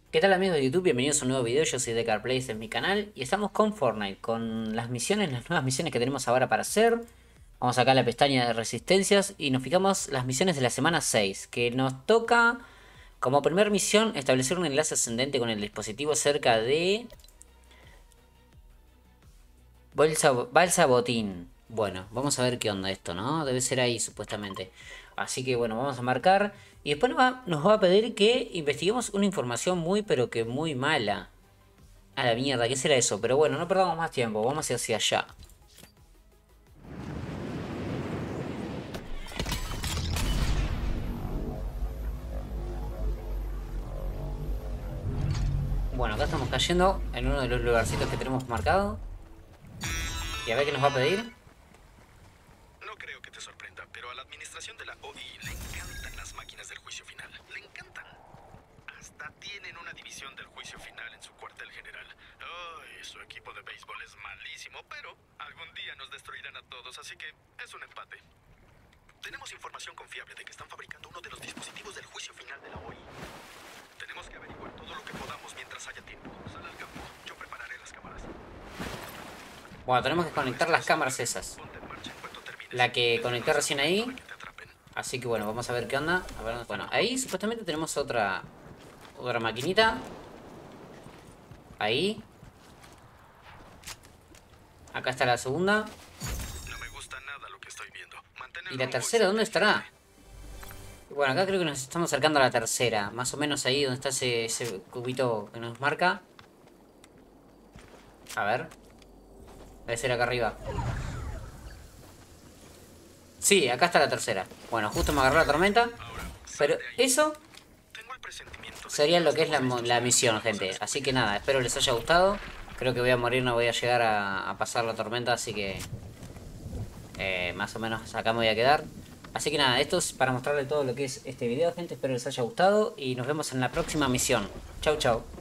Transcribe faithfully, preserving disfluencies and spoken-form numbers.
¿Qué tal amigos de YouTube? Bienvenidos a un nuevo video, yo soy DecarPlays en mi canal y estamos con Fortnite, con las misiones, las nuevas misiones que tenemos ahora para hacer. Vamos acá a la pestaña de resistencias y nos fijamos las misiones de la semana seis, que nos toca como primer misión establecer un enlace ascendente con el dispositivo cerca de Balsa, Balsa Botín. Bueno, vamos a ver qué onda esto, ¿no? Debe ser ahí supuestamente. Así que bueno, vamos a marcar. Y después nos va, nos va a pedir que investiguemos una información muy pero que muy mala. A la mierda, ¿qué será eso? Pero bueno, no perdamos más tiempo, vamos hacia allá. Bueno, acá estamos cayendo en uno de los lugarcitos que tenemos marcado. Y a ver qué nos va a pedir. No creo que te sorprenda, pero a la administración de la O I le encantan las máquinas del juicio final. Le encantan. Hasta tienen una división del juicio final en su cuartel general. Ay, su equipo de béisbol es malísimo, pero algún día nos destruirán a todos, así que es un empate. Tenemos información confiable de que están fabricando uno de los dispositivos del juicio final de la O I. Tenemos que averiguar todo lo que podamos mientras haya tiempo. Sal al campo, yo prepararé las cámaras. Bueno, tenemos que conectar las cámaras esas. Ponte en marcha en cuanto termines. La que conecté recién ahí. Para que te atrapen. Así que bueno, vamos a ver qué onda. A ver, bueno, ahí supuestamente tenemos otra Otra maquinita. Ahí. Acá está la segunda. No me gusta nada lo que estoy viendo. Mantén el ¿Y la rumbo tercera dónde estará? vigilante. Bueno, acá creo que nos estamos acercando a la tercera. Más o menos ahí donde está ese, ese cubito que nos marca. A ver. Debe ser acá arriba. Sí, acá está la tercera. Bueno, justo me agarró la tormenta. Ahora, Pero sal de ahí. eso Tengo el presentimiento de sería que lo que es la, todos mo- estos la eventos misión, vamos a gente. descubrir. Así que nada, espero les haya gustado. Creo que voy a morir, no voy a llegar a, a pasar la tormenta, así que... Eh, más o menos acá me voy a quedar. Así que nada, esto es para mostrarle todo lo que es este video, gente. Espero les haya gustado y nos vemos en la próxima misión. Chau, chau.